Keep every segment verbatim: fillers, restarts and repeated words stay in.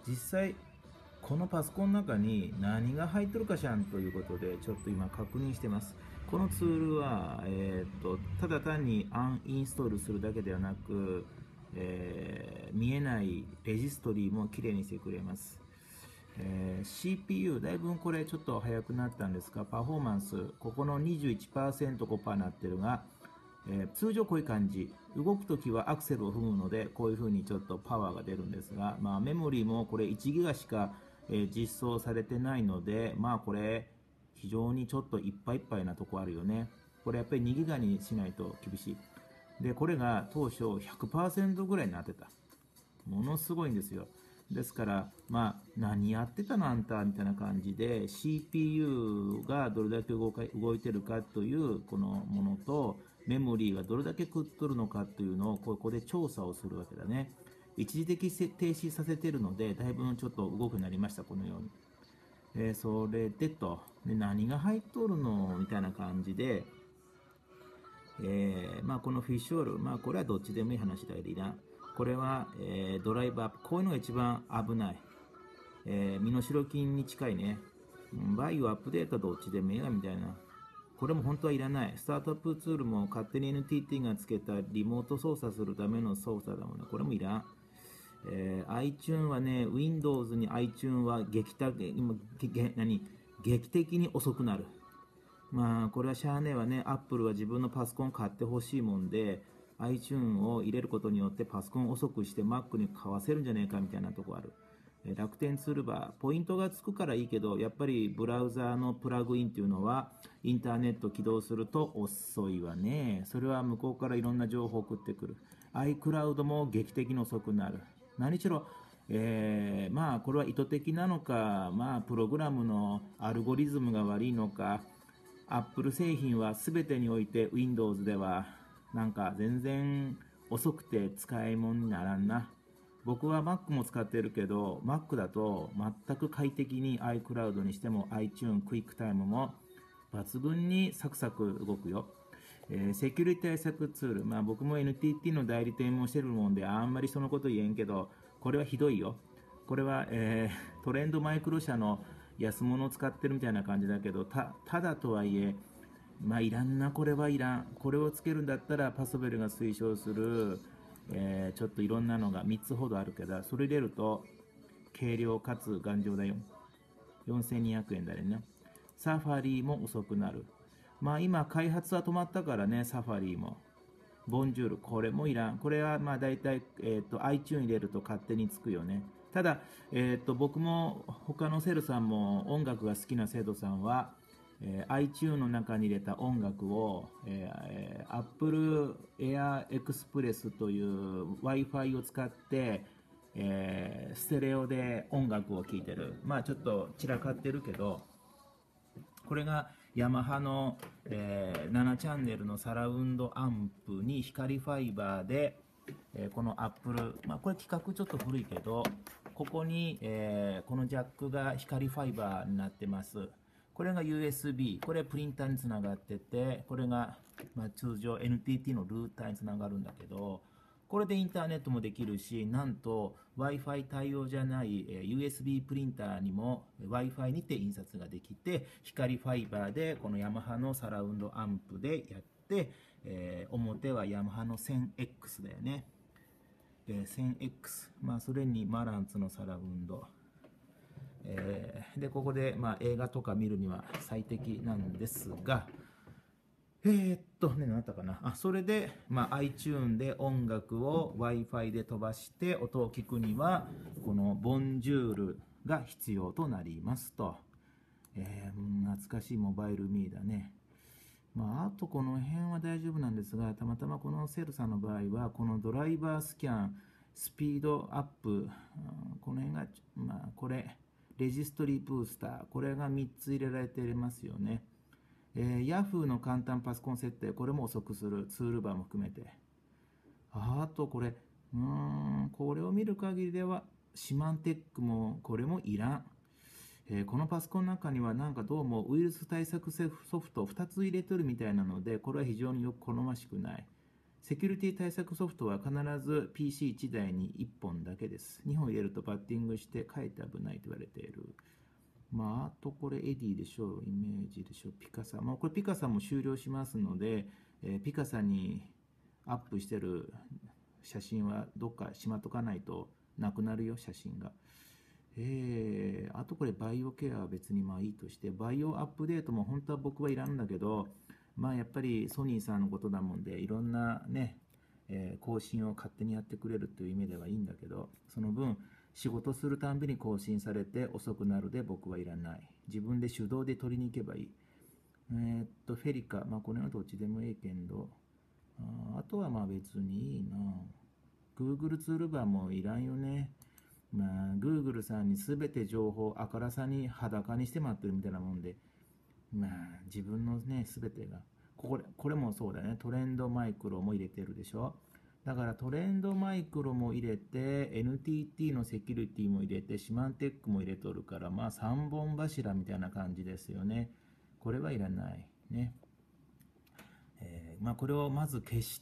実際このパソコンの中に何が入ってるかしらんということでちょっと今確認してます。このツールは、えー、っとただ単にアンインストールするだけではなく、えー見えないレジストリーもきれいにしてくれます。えー シーピーユー だいぶこれちょっと速くなったんですが、パフォーマンスここの にじゅういちパーセント ごパーセント なってるが、えー通常こういう感じ、動くときはアクセルを踏むのでこういう風にちょっとパワーが出るんですが、まあ、メモリーもこれいちギガしか、えー実装されてないので、まあこれ非常にちょっといっぱいいっぱいなとこあるよね。これやっぱりにギガにしないと厳しい。でこれが当初 ひゃくパーセント ぐらいになってた。ものすごいんですよ。ですから、まあ、何やってたのあんたみたいな感じで シーピーユー がどれだけ動か動いてるかというこのものとメモリーがどれだけ食っとるのかというのをここで調査をするわけだね。一時的停止させてるのでだいぶちょっと動くようになりました。このように。えーそれでとで何が入っとるのみたいな感じで、えーまあ、このフィッシュオール、まあ、これはどっちでもいい話だよりな。これは、えードライブアップ。こういうのが一番危ない。えー身代金に近いね。うんバイオアップデートどっちでもいいやみたいな。これも本当はいらない。スタートアップツールも勝手に エヌティーティー がつけたリモート操作するための操作だもんね。これもいらん。えー iTunes はね、Windows に iTunes は劇的今げげ何劇的に遅くなる。まあこれはしゃあねえわね。アップルは自分のパソコン買ってほしいもんで iTunes を入れることによってパソコンを遅くして Mac に買わせるんじゃねえかみたいなとこある。えー楽天ツールバーポイントがつくからいいけどやっぱりブラウザーのプラグインっていうのはインターネット起動すると遅いわね。それは向こうからいろんな情報を送ってくる。 iCloud も劇的に遅くなる。何しろえーまあこれは意図的なのか、まあプログラムのアルゴリズムが悪いのか、Apple 製品は全てにおいて Windows ではなんか全然遅くて使い物にならんな。僕は Mac も使ってるけど Mac だと全く快適に iCloud にしても iTunes、QuickTime も抜群にサクサク動くよ。えーセキュリティ対策ツール、まあ僕も エヌティーティー の代理店もしてるもんであんまりそのこと言えんけど、これはひどいよ。これは、えートレンドマイクロ社の安物を使ってるみたいな感じだけど、たただとはいえ、まあいらんな、これはいらん。これをつけるんだったらパソベルが推奨する、えーちょっといろんなのがみっつほどあるけど、それ入れると軽量かつ頑丈だよ。よんせんにひゃくえんだよね。サファリも遅くなる。まあ今開発は止まったからね、サファリも。ボンジュール、これもいらん。これはまあ大体、えーと、iTunes 入れると勝手につくよね。ただ、えーと、僕も他のセルさんも音楽が好きな生徒さんは、えー iTunes の中に入れた音楽を、えー Apple Air Express という Wi-Fi を使って、えーステレオで音楽を聴いてる。まあちょっと散らかってるけど、これがヤマハの、えーななチャンネルのサラウンドアンプに光ファイバーで、えーこのアップル、まあ、これ規格ちょっと古いけど、ここに、えーこのジャックが光ファイバーになってます。これが ユーエスビー、これプリンターにつながってて、これが、まあ、通常 エヌティーティー のルーターにつながるんだけど、これでインターネットもできるし、なんと Wi-Fi 対応じゃない、えー ユーエスビー プリンターにも Wi-Fi にて印刷ができて、光ファイバーでこのヤマハのサラウンドアンプでやって、えー表はヤマハの せんエックス だよね。えー せんエックス、まあそれにマランツのサラウンド。えーで、ここで、まあ、映画とか見るには最適なんですが、えーっと、ね、何だったかな。あ、それで、まあ、iTunes で音楽を Wi-Fi で飛ばして音を聞くには、このボンジュールが必要となりますと。えー懐かしいモバイルミーだね。まあ、あとこの辺は大丈夫なんですが、たまたまこのセルさんの場合は、このドライバースキャン、スピードアップ、うんこの辺が、まあ、これ、レジストリーブースター、これがみっつ入れられてますよね。えー、Yahoo の簡単パソコン設定、これも遅くする、ツールバーも含めて。あとこれ、うーん、これを見る限りでは、シマンテックも、これもいらん。えーこのパソコンの中にはなんかどうもウイルス対策ソフトをふたつ入れてるみたいなので、これは非常によく好ましくない。 セキュリティ対策ソフトは必ず ピーシーいち 台にいっぽんだけです。にほん入れるとバッティングしてかえって危ないと言われている。まあ、あとこれエディでしょう、イメージでしょう、ピカサ。まあ、これピカサも終了しますので、えー、ピカサにアップしてる写真はどっかしまっとかないとなくなるよ、写真が。えー、あとこれバイオケアは別にまあいいとして、バイオアップデートも本当は僕はいらんだけど、まあやっぱりソニーさんのことだもんで、いろんなね、えー、更新を勝手にやってくれるという意味ではいいんだけど、その分、仕事するたんびに更新されて遅くなるで僕はいらない。自分で手動で取りに行けばいい。えー、っと、フェリカ。まあこれはどっちでもいいけど、あ, あとはまあ別にいいな。Google ツールバーもいらんよね。まあ Google さんに全て情報あからさに裸にしてもらってるみたいなもんで、まあ自分のね、全てが。これ、これもそうだね。トレンドマイクロも入れてるでしょ。だからトレンドマイクロも入れて エヌティーティー のセキュリティも入れてシマンテックも入れとるから、まあさんぼん柱みたいな感じですよね。これはいらないね。えー、まあこれをまず消して、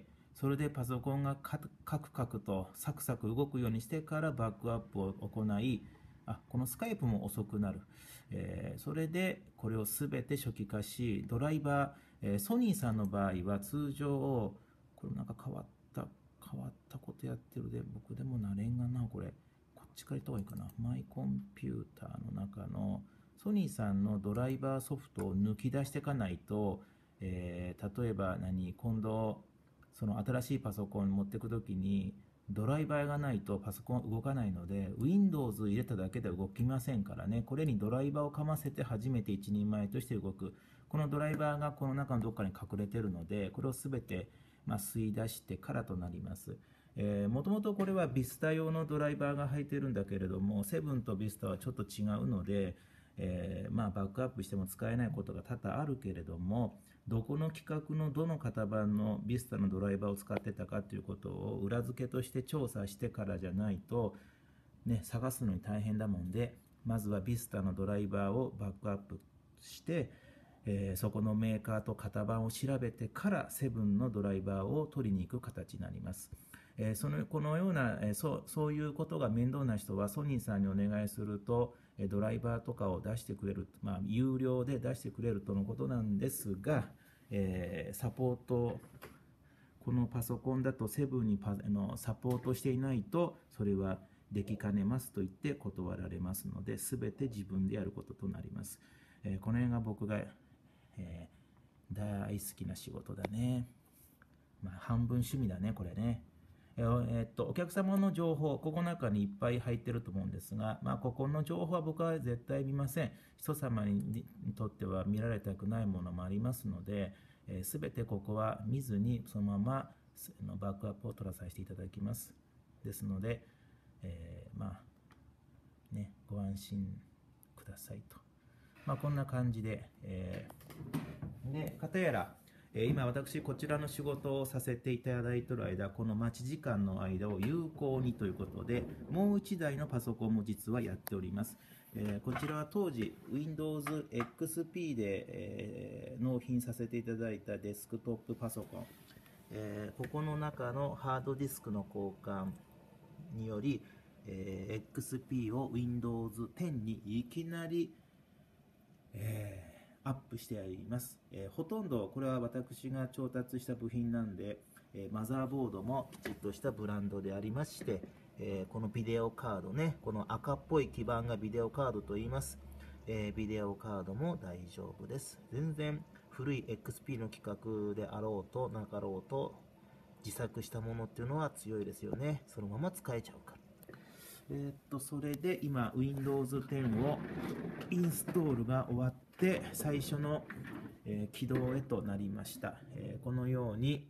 それでパソコンがカクカクとサクサク動くようにしてからバックアップを行い、あ、このスカイプも遅くなる。えー、それでこれをすべて初期化し、ドライバー、えー、ソニーさんの場合は通常、これなんか変わった、変わったことやってるで、僕でもなれんがな、これ。こっちから言った方がいいかな。マイコンピューターの中のソニーさんのドライバーソフトを抜き出していかないと、えー、例えば何、今度、その新しいパソコン持っていくときに、ドライバーがないとパソコン動かないので、Windows 入れただけで動きませんからね、これにドライバーをかませて初めて一人前として動く。このドライバーがこの中のどっかに隠れているので、これをすべて、まあ、吸い出してからとなります。えー、もともとこれは Vista 用のドライバーが入っているんだけれども、セブンと Vista はちょっと違うので、えー、まあバックアップしても使えないことが多々あるけれども、どこの規格のどの型番の Vista のドライバーを使ってたかということを裏付けとして調査してからじゃないと、ね、探すのに大変だもんで、まずは Vista のドライバーをバックアップして、えー、そこのメーカーと型番を調べてからセブンのドライバーを取りに行く形になります。えー、そのこのような、えー、そう、そういうことが面倒な人はソニーさんにお願いすると、ドライバーとかを出してくれる、まあ、有料で出してくれるとのことなんですが、えー、サポート、このパソコンだとセブンにパあのサポートしていないと、それはできかねますと言って断られますので、すべて自分でやることとなります。えー、この辺が僕が、えー、大好きな仕事だね。まあ、半分趣味だね、これね。えー、っと、お客様の情報、ここの中にいっぱい入ってると思うんですが、まあ、ここの情報は僕は絶対見ません。人様にとっては見られたくないものもありますので、すべ、えー、てここは見ずに、そのままバックアップを取らさせていただきます。ですので、えー、まあ、ね、ご安心くださいと。まあ、こんな感じで、えー、で、かたやら、今私こちらの仕事をさせていただいている間、この待ち時間の間を有効にということで、もういちだいのパソコンも実はやっております。えー、こちらは当時 Windows エックスピー で、えー、納品させていただいたデスクトップパソコン、えー、ここの中のハードディスクの交換により、えー、エックスピー を Windows テンにいきなり、えーアップしてあります、えー、ほとんどこれは私が調達した部品なんで、えー、マザーボードもきちっとしたブランドでありまして、えー、このビデオカードね、この赤っぽい基板がビデオカードと言います、えー、ビデオカードも大丈夫です。全然古い エックスピー の規格であろうとなかろうと自作したものっていうのは強いですよね。そのまま使えちゃうから。えー、っとそれで今 Windows テンをインストールが終わって最初の、えー、起動へとなりました。えー、このように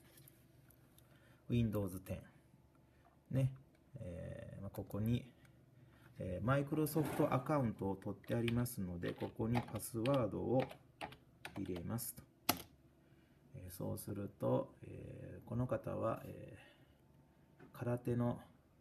Windows テンね、えーまあ、ここに、えー、マイクロソフトアカウントを取ってありますので、ここにパスワードを入れますと。えー、そうすると、えー、この方は、えー、空手の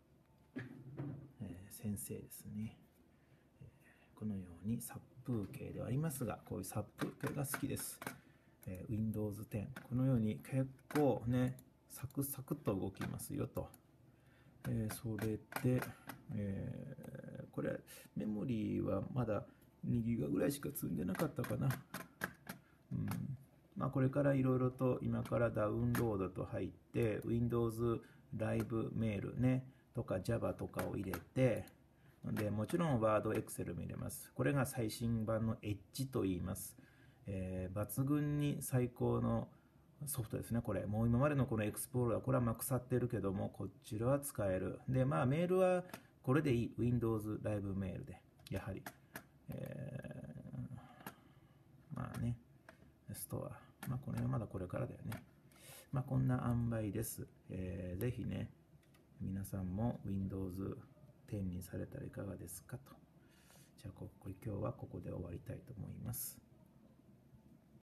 先生ですね。このように殺風景ではありますが、こういう殺風景が好きです。 えー、ウィンドウズテン。このように結構ね、サクサクっと動きますよと。えー、それで、えー、これ、メモリーはまだにギガぐらいしか積んでなかったかな。うんまあ、これからいろいろと今からダウンロードと入って、Windows ライブメールね、とか Java とかを入れて、でもちろん Word、Excel も入れます。これが最新版の Edge と言います。えー、抜群に最高のソフトですね、これ。もう今までのこのエクスプローラー、これはまあ腐ってるけども、こちらは使える。で、まあメールはこれでいい。Windows ライブメールで、やはり。えー、まあね、ストア。まあこれはまだこれからだよね。まあこんな塩梅です。えー、ぜひね、皆さんも Windows テンにされたらいかがですかと。じゃあここ、今日はここで終わりたいと思います。